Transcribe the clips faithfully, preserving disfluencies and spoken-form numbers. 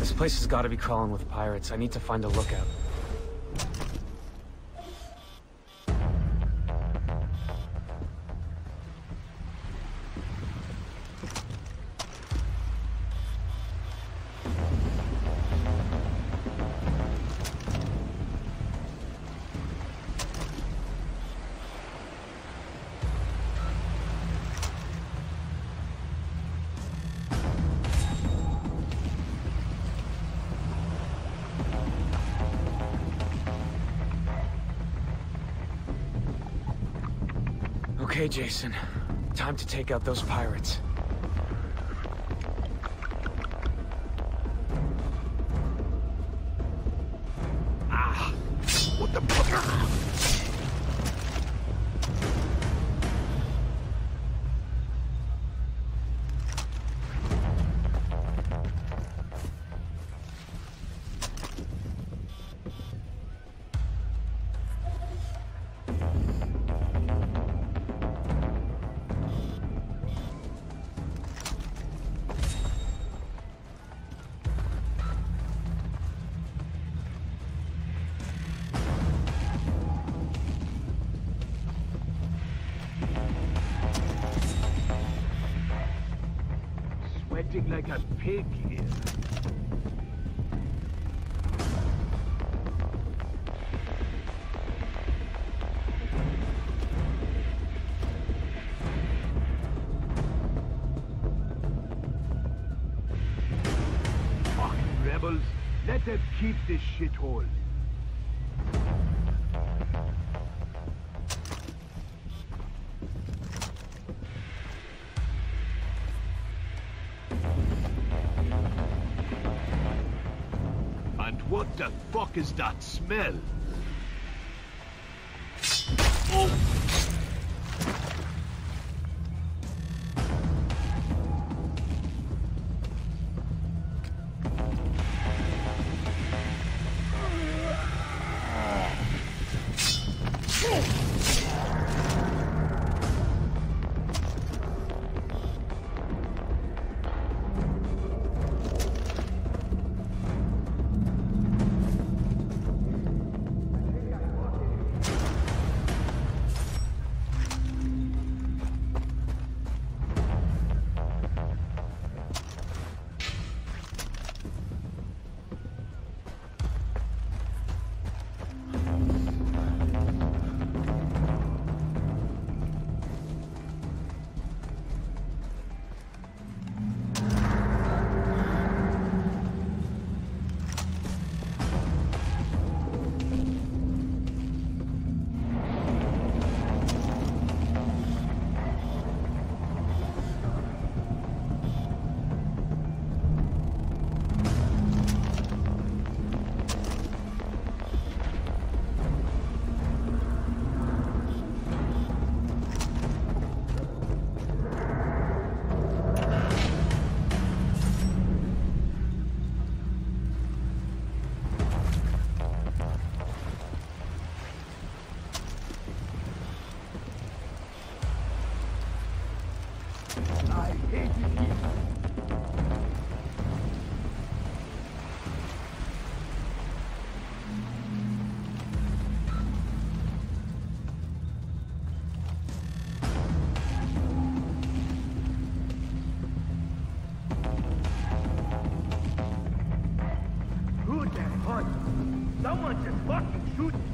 This place has got to be crawling with pirates. I need to find a lookout. Okay, Jason. Time to take out those pirates. Ah! What the fuck? Sweating like a pig here. Fucking rebels, let them keep this shithole. What the fuck is that smell? Oh! I hate it here. Who the fuck? Someone just fucking shoot me.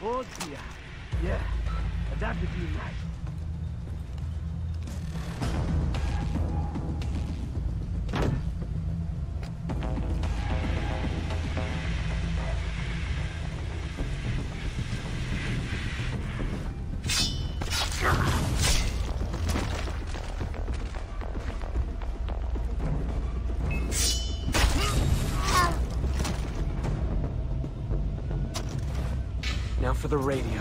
Oh dear. Yeah, that would be nice. Now for the radio.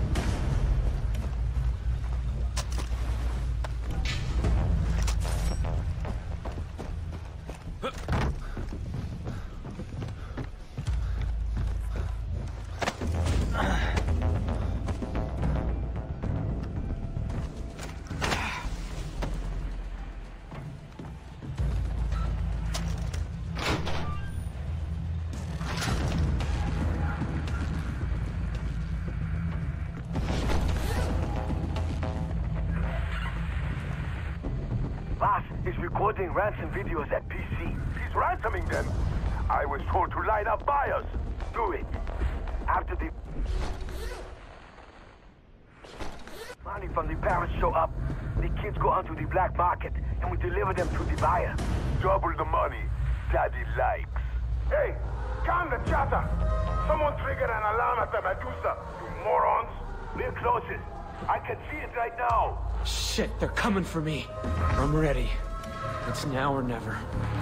Boss is recording ransom videos at P C. He's ransoming them. I was told to line up buyers. Do it. After the money from the parents show up, the kids go onto the black market and we deliver them to the buyer. Double the money Daddy likes. Hey, calm the chatter. Someone triggered an alarm at the Medusa, you morons. We're closest. I can see it right now. Shit, they're coming for me. I'm ready. It's now or never.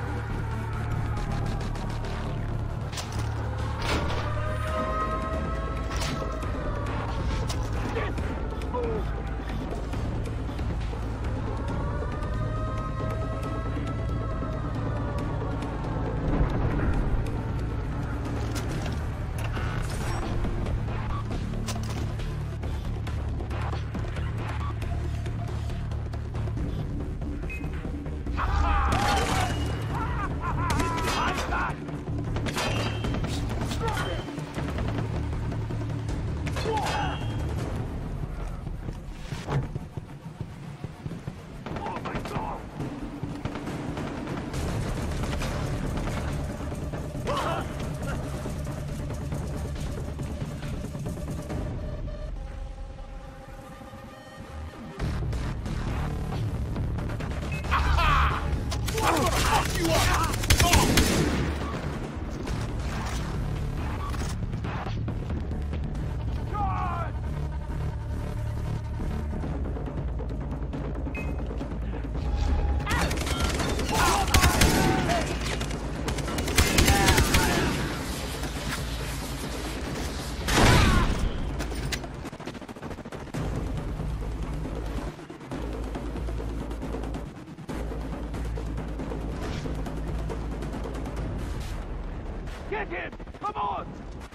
Get him! Come on!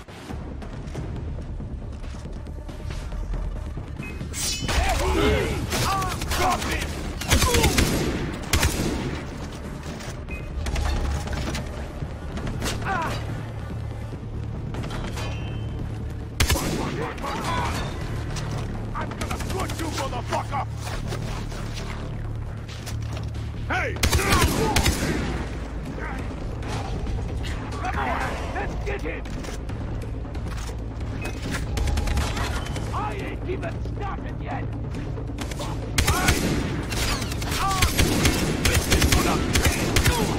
Drop him! I'm gonna put you, motherfucker! Hey! Come on! Let's get him! I ain't even started yet! This is what I'm saying!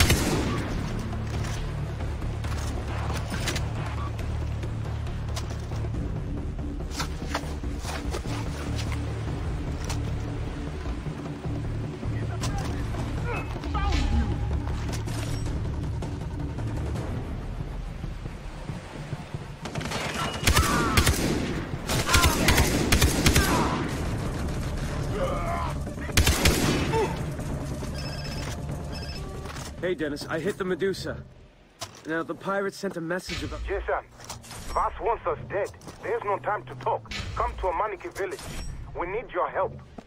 Hey, Dennis, I hit the Medusa. Now, the pirates sent a message about... Jason, Vaas wants us dead. There's no time to talk. Come to Amanaki village. We need your help.